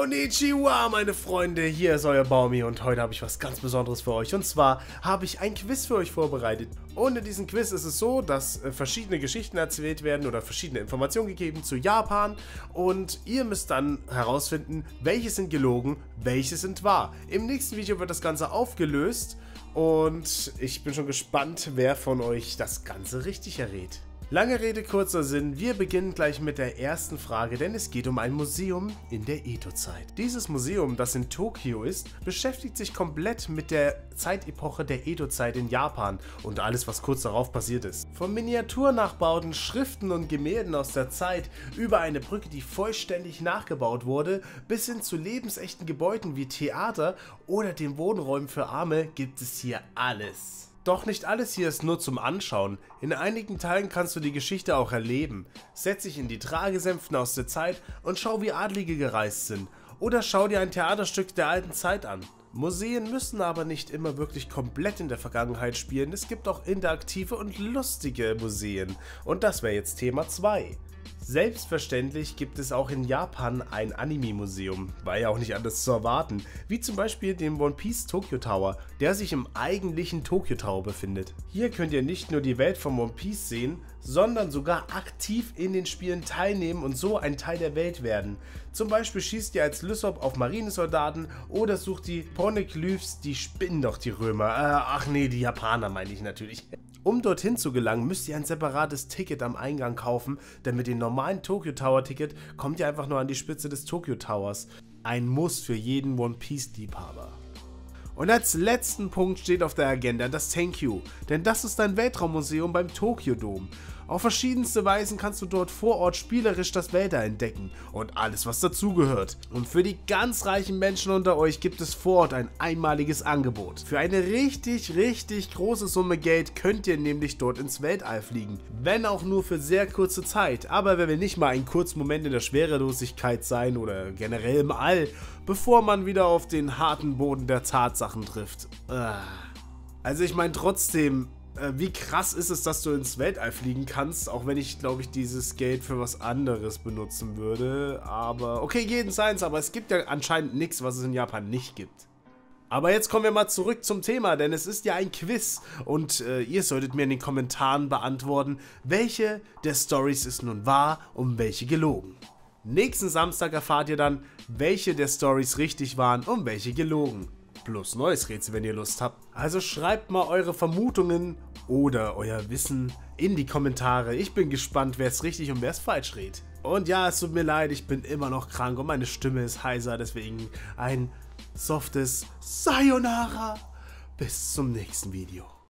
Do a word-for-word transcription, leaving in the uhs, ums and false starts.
Konnichiwa, meine Freunde, hier ist euer Baumi und heute habe ich was ganz Besonderes für euch. Und zwar habe ich ein Quiz für euch vorbereitet. Und in diesem Quiz ist es so, dass äh, verschiedene Geschichten erzählt werden oder verschiedene Informationen gegeben zu Japan. Und ihr müsst dann herausfinden, welche sind gelogen, welche sind wahr. Im nächsten Video wird das Ganze aufgelöst und ich bin schon gespannt, wer von euch das Ganze richtig errät. Lange Rede, kurzer Sinn, wir beginnen gleich mit der ersten Frage, denn es geht um ein Museum in der Edo-Zeit. Dieses Museum, das in Tokio ist, beschäftigt sich komplett mit der Zeitepoche der Edo-Zeit in Japan und alles, was kurz darauf passiert ist. Von Miniaturnachbauten, Schriften und Gemälden aus der Zeit über eine Brücke, die vollständig nachgebaut wurde, bis hin zu lebensechten Gebäuden wie Theater oder den Wohnräumen für Arme gibt es hier alles. Doch nicht alles hier ist nur zum Anschauen. In einigen Teilen kannst du die Geschichte auch erleben. Setz dich in die Tragesänften aus der Zeit und schau, wie Adlige gereist sind. Oder schau dir ein Theaterstück der alten Zeit an. Museen müssen aber nicht immer wirklich komplett in der Vergangenheit spielen. Es gibt auch interaktive und lustige Museen. Und das wäre jetzt Thema zwei. Selbstverständlich gibt es auch in Japan ein Anime-Museum, war ja auch nicht anders zu erwarten, wie zum Beispiel den One Piece Tokyo Tower, der sich im eigentlichen Tokyo Tower befindet. Hier könnt ihr nicht nur die Welt von One Piece sehen, sondern sogar aktiv in den Spielen teilnehmen und so ein Teil der Welt werden. Zum Beispiel schießt ihr als Lysop auf Marinesoldaten oder sucht die Poneglyphs, die spinnen doch die Römer, äh, ach nee, die Japaner meine ich natürlich. Um dorthin zu gelangen, müsst ihr ein separates Ticket am Eingang kaufen, denn mit dem normalen Tokyo Tower Ticket kommt ihr einfach nur an die Spitze des Tokyo Towers. Ein Muss für jeden One Piece Liebhaber. Und als letzten Punkt steht auf der Agenda das Thank You, denn das ist ein Weltraummuseum beim Tokyo Dome. Auf verschiedenste Weisen kannst du dort vor Ort spielerisch das Weltall entdecken und alles, was dazugehört. Und für die ganz reichen Menschen unter euch gibt es vor Ort ein einmaliges Angebot. Für eine richtig, richtig große Summe Geld könnt ihr nämlich dort ins Weltall fliegen. Wenn auch nur für sehr kurze Zeit, aber wer will nicht mal einen kurzen Moment in der Schwerelosigkeit sein oder generell im All, bevor man wieder auf den harten Boden der Tatsachen trifft. Also ich meine trotzdem, wie krass ist es, dass du ins Weltall fliegen kannst, auch wenn ich, glaube ich, dieses Geld für was anderes benutzen würde. Aber, okay, jeden seins, aber es gibt ja anscheinend nichts, was es in Japan nicht gibt. Aber jetzt kommen wir mal zurück zum Thema, denn es ist ja ein Quiz und äh, ihr solltet mir in den Kommentaren beantworten, welche der Stories ist nun wahr und welche gelogen. Nächsten Samstag erfahrt ihr dann, welche der Stories richtig waren und welche gelogen. Plus neues Rätsel, wenn ihr Lust habt. Also schreibt mal eure Vermutungen oder euer Wissen in die Kommentare. Ich bin gespannt, wer es richtig und wer es falsch rät. Und ja, es tut mir leid, ich bin immer noch krank und meine Stimme ist heiser, deswegen ein softes Sayonara. Bis zum nächsten Video.